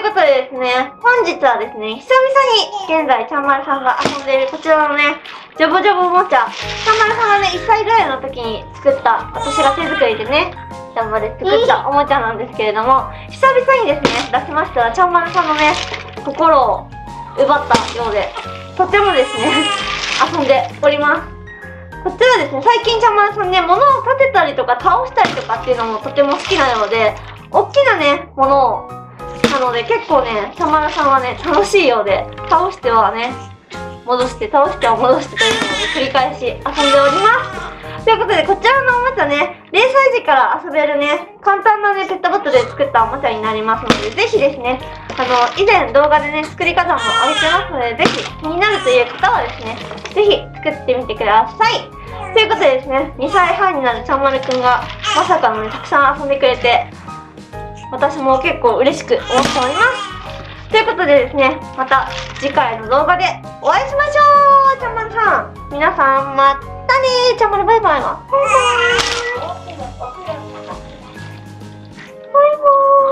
ことでですね、本日はですね、久々に現在ちゃんまるさんが遊んでいるこちらのね、ジョボジョボおもちゃ、ちゃんまるさんがね、1歳ぐらいの時に作った、私が手作りでね、ちゃんまる作ったおもちゃなんですけれども、久々にですね、出しましたら、ちゃんまるさんのね、心を奪ったようで、とてもですね、遊んでおります。こっちはですね、最近ちゃんまるさんね、物を立てたりとか倒したりとかっていうのもとても好きなようで、大きなね、ものを、なので結構ね、ちゃんまるさんはね、楽しいようで、倒してはね、戻して、倒しては戻してというのをね、繰り返し遊んでおります。ということで、こちらのおもちゃね、0歳児から遊べるね、簡単なね、ペットボトルで作ったおもちゃになりますので、ぜひですね、以前動画でね、作り方も上げてますので、ぜひ気になるという方はですね、ぜひ作ってみてください。ということでですね、2歳半になるちゃんまるくんが、まさかのね、たくさん遊んでくれて、私も結構嬉しく思っております。ということでですね、また次回の動画でお会いしましょう。ちゃんまるさん、皆さんまたねー。ちゃんまるバイバイは。バイバーイ。バイバ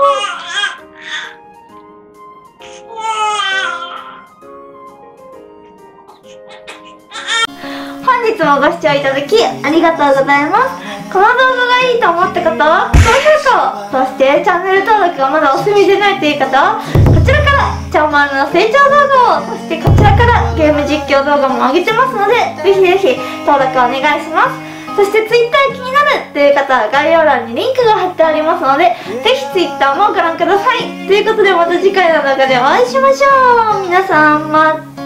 ーイ。本日もご視聴いただきありがとうございます。この動画がいいと思った方は高評価を、そしてチャンネル登録がまだお済みでないという方はこちらからちゃんまるの成長動画を、そしてこちらからゲーム実況動画も上げてますので、ぜひぜひ登録お願いします。そして Twitter 気になるという方は概要欄にリンクが貼ってありますので、ぜひ Twitter もご覧ください。ということでまた次回の動画でお会いしましょう。皆さんまた。